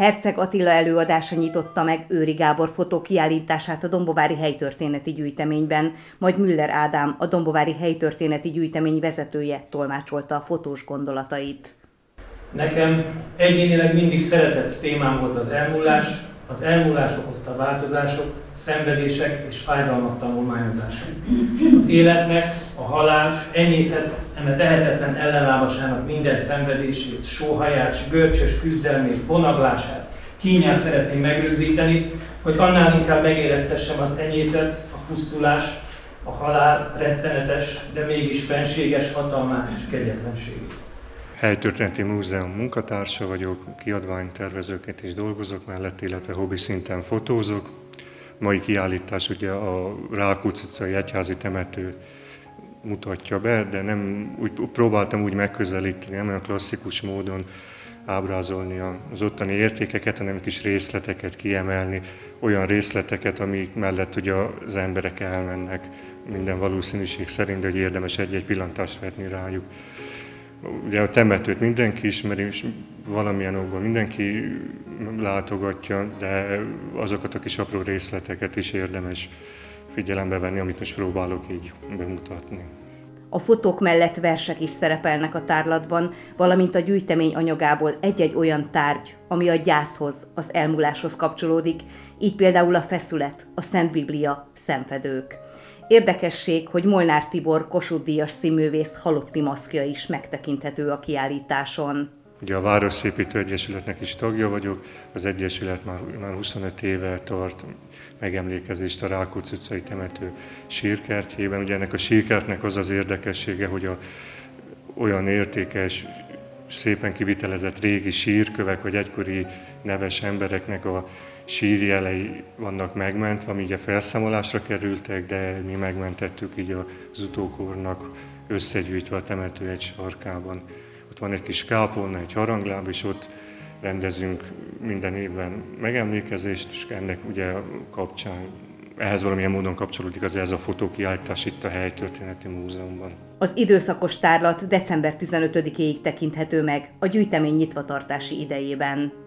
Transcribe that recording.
Herceg Attila előadása nyitotta meg Őry Gábor fotókiállítását a Dombovári Helytörténeti Gyűjteményben, majd Müller Ádám, a Dombovári Helytörténeti Gyűjtemény vezetője tolmácsolta a fotós gondolatait. Nekem egyénileg mindig szeretett témám volt az elmúlás okozta változások, szenvedések és fájdalmak tanulmányozása. Az életnek, a halál, enyészet, eme tehetetlen ellenlábasának minden szenvedését, sóhaját, s görcsös küzdelmét, vonaglását, kínját szeretném megrögzíteni, hogy annál inkább megéreztessem az enyészet, a pusztulás, a halál rettenetes, de mégis fenséges hatalmát és kegyetlenségét. Helytörténeti Múzeum munkatársa vagyok, kiadványtervezőként is dolgozok mellett, illetve hobbi szinten fotózok. Mai kiállítás ugye a Rákóczi utcai egyházi temetőt mutatja be, de próbáltam úgy megközelíteni, nem olyan klasszikus módon ábrázolni az ottani értékeket, hanem kis részleteket kiemelni, olyan részleteket, amik mellett ugye az emberek elmennek minden valószínűség szerint, hogy érdemes egy-egy pillantást vetni rájuk. Ugye a temetőt mindenki ismeri, és valamilyen okból mindenki látogatja, de azokat a kis apró részleteket is érdemes figyelembe venni, amit most próbálok így bemutatni. A fotók mellett versek is szerepelnek a tárlatban, valamint a gyűjtemény anyagából egy-egy olyan tárgy, ami a gyászhoz, az elmúláshoz kapcsolódik, így például a feszület, a Szent Biblia, szemfedők. Érdekesség, hogy Molnár Tibor Kossuth-díjas színművész halotti maszkja is megtekinthető a kiállításon. Ugye a Városszépítő Egyesületnek is tagja vagyok, az Egyesület már 25 éve tart megemlékezést a Rákóczi utcai temető sírkertjében. Ugye ennek a sírkertnek az az érdekessége, hogy olyan értékes, szépen kivitelezett régi sírkövek, vagy egykori neves embereknek a sírjelei vannak megmentve, ami ugye felszámolásra kerültek, de mi megmentettük így az utókornak összegyűjtve a temető egy sarkában. Ott van egy kis kápolna, egy harangláb, és ott rendezünk minden évben megemlékezést, és ennek ugye kapcsán, ehhez valamilyen módon kapcsolódik ez a fotókiállítás itt a Helytörténeti Múzeumban. Az időszakos tárlat december 15-éig tekinthető meg a gyűjtemény nyitvatartási idejében.